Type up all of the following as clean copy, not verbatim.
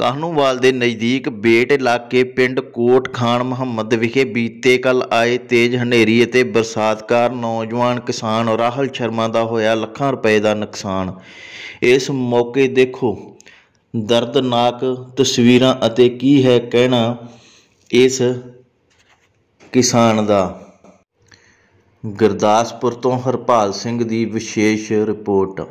ਕਾਹਨੂੰਵਾਲ ਦੇ ਨਜ਼ਦੀਕ ਬੇਟ ਇਲਾਕੇ ਪਿੰਡ ਕੋਟ ਖਾਨ ਮੁਹੰਮਦ ਵਿਖੇ ਬੀਤੇ ਕੱਲ੍ਹ ਆਏ ਤੇਜ਼ ਹਨੇਰੀ ਅਤੇ ਬਰਸਾਤ ਕਾਰਨ ਨੌਜਵਾਨ ਕਿਸਾਨ ਰਾਹੁਲ ਸ਼ਰਮਾ ਦਾ ਹੋਇਆ ਲੱਖਾਂ ਰੁਪਏ ਦਾ ਨੁਕਸਾਨ। ਇਸ ਮੌਕੇ ਦੇਖੋ ਦਰਦਨਾਕ ਤਸਵੀਰਾਂ ਅਤੇ ਕੀ ਹੈ ਕਹਿਣਾ ਇਸ ਕਿਸਾਨ ਦਾ। ਗੁਰਦਾਸਪੁਰ ਤੋਂ ਹਰਪਾਲ ਸਿੰਘ ਦੀ ਵਿਸ਼ੇਸ਼ ਰਿਪੋਰਟ।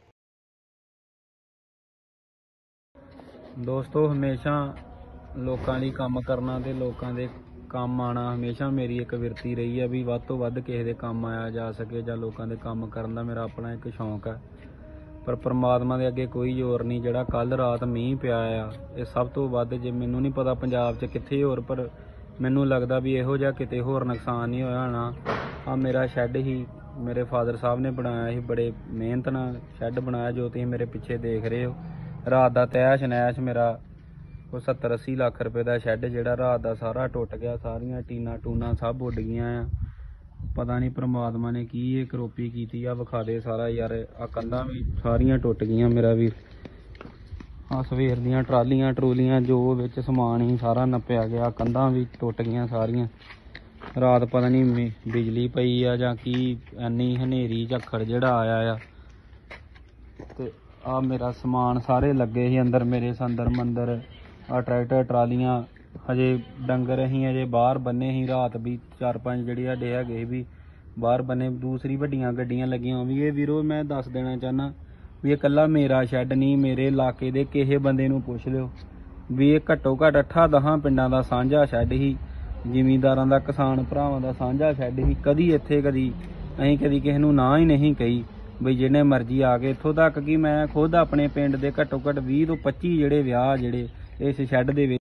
दोस्तों हमेशा लोगों ਲਈ ਕੰਮ ਕਰਨਾ ਤੇ ਲੋਕਾਂ ਦੇ ਕੰਮ ਆਣਾ ਹਮੇਸ਼ਾ ਮੇਰੀ ਇੱਕ ਵਿਰਤੀ ਰਹੀ ਹੈ ਵੀ ਵੱਧ ਤੋਂ ਵੱਧ ਕਿਸੇ ਦੇ ਕੰਮ ਆਇਆ ਜਾ ਸਕੇ ਜਾਂ ਲੋਕਾਂ ਦੇ ਕੰਮ ਕਰਨ ਦਾ ਮੇਰਾ ਆਪਣਾ ਇੱਕ ਸ਼ੌਂਕ ਹੈ। ਪਰ ਪਰਮਾਤਮਾ ਦੇ ਅੱਗੇ ਕੋਈ ਜ਼ੋਰ ਨਹੀਂ। ਜਿਹੜਾ ਕੱਲ ਰਾਤ ਮੀਂਹ ਪਿਆ ਆ ਇਹ ਸਭ ਤੋਂ ਵੱਧ, ਜੇ ਮੈਨੂੰ ਨਹੀਂ ਪਤਾ ਪੰਜਾਬ 'ਚ ਕਿੱਥੇ ਹੋਰ, ਪਰ ਮੈਨੂੰ ਲੱਗਦਾ ਵੀ ਇਹੋ ਜਿਹਾ ਕਿਤੇ ਹੋਰ ਨੁਕਸਾਨ ਨਹੀਂ ਹੋਇਆ ਹੋਣਾ। ਆ ਮੇਰਾ ਸ਼ੈੱਡ ਹੀ ਮੇਰੇ ਫਾਦਰ ਸਾਹਿਬ ਨੇ ਬਣਾਇਆ ਸੀ, ਬੜੇ ਮਿਹਨਤ ਨਾਲ ਸ਼ੈੱਡ ਬਣਾਇਆ ਜੋ ਤੁਸੀਂ ਮੇਰੇ ਪਿੱਛੇ ਦੇਖ ਰਹੇ ਹੋ। ਰਾਤ ਦਾ ਤੈਸ਼ ਨੈਸ਼ ਮੇਰਾ ਕੋਈ 70-80 ਲੱਖ ਰੁਪਏ ਦਾ ਸ਼ੈੱਡ ਜਿਹੜਾ ਰਾਤ ਦਾ ਸਾਰਾ ਟੁੱਟ ਗਿਆ। ਸਾਰੀਆਂ ਟੀਨਾਂ ਟੂਨਾਂ ਸਭ ਉੱਡ ਗਈਆਂ ਆ। ਪਤਾ ਨਹੀਂ ਪ੍ਰਮਾਤਮਾ ਨੇ ਕੀ ਇਹ ਕਰੋਪੀ ਕੀਤੀ ਆ। ਵਿਖਾ ਦੇ ਸਾਰਾ ਯਾਰ, ਆ ਕੰਧਾਂ ਵੀ ਸਾਰੀਆਂ ਟੁੱਟ ਗਈਆਂ ਮੇਰਾ ਵੀਰ। ਆ ਸਵੇਰ ਦੀਆਂ ਟਰਾਲੀਆਂ ਟਰੂਲੀਆਂ ਜੋ ਵਿੱਚ ਸਮਾਨ ਹੀ ਸਾਰਾ ਨੱਪਿਆ ਗਿਆ। ਕੰਧਾਂ ਵੀ ਟੁੱਟ ਗਈਆਂ ਸਾਰੀਆਂ। ਰਾਤ ਪਤਾ ਨਹੀਂ ਬਿਜਲੀ ਪਈ ਆ ਜਾਂ ਕੀ, ਇੰਨੀ ਹਨੇਰੀ ਝੱਖੜ ਜਿਹੜਾ ਆਇਆ ਆ। ਤੇ ਆ ਮੇਰਾ ਸਮਾਨ ਸਾਰੇ ਲੱਗੇ ਸੀ ਅੰਦਰ, ਮੇਰੇ ਸੰਦਰ ਮੰਦਰ। ਆ ਟਰੈਕਟਰ ਟਰਾਲੀਆਂ ਹਜੇ ਡੰਗਰ ਅਸੀਂ ਅਜੇ ਬਾਹਰ ਬੰਨੇ ਸੀ। ਰਾਤ ਵੀ 4-5 ਜਿਹੜੇ ਸਾਡੇ ਹੈਗੇ ਸੀ ਵੀ ਬਾਹਰ ਬੰਨੇ। ਦੂਸਰੀ ਵੱਡੀਆਂ ਗੱਡੀਆਂ ਲੱਗੀਆਂ ਵੀ। ਇਹ ਵੀਰੋ ਮੈਂ ਦੱਸ ਦੇਣਾ ਚਾਹੁੰਦਾ ਵੀ ਇਹ ਇਕੱਲਾ ਮੇਰਾ ਸ਼ੈੱਡ ਨਹੀਂ, ਮੇਰੇ ਇਲਾਕੇ ਦੇ ਕਿਸੇ ਬੰਦੇ ਨੂੰ ਪੁੱਛ ਲਿਓ ਵੀ ਇਹ ਘੱਟੋ ਘੱਟ 8-10 ਪਿੰਡਾਂ ਦਾ ਸਾਂਝਾ ਸ਼ੈੱਡ ਸੀ। ਜ਼ਿਮੀਂਦਾਰਾਂ ਦਾ, ਕਿਸਾਨ ਭਰਾਵਾਂ ਦਾ ਸਾਂਝਾ ਸ਼ੈੱਡ ਸੀ। ਕਦੀ ਅਸੀਂ ਕਦੀ ਕਿਸੇ ਨੂੰ ਨਾ ਹੀ ਨਹੀਂ ਕਹੀ ਬਈ ਜਿਹਨੇ ਮਰਜ਼ੀ ਆ ਕੇ। ਇੱਥੋਂ ਤੱਕ ਕਿ ਮੈਂ ਖੁਦ ਆਪਣੇ ਪਿੰਡ ਦੇ ਘੱਟੋ ਘੱਟ 20 ਤੋਂ 25 ਜਿਹੜੇ ਵਿਆਹ ਜਿਹੜੇ ਇਸ ਸ਼ੈੱਡ ਦੇ ਵਿੱਚ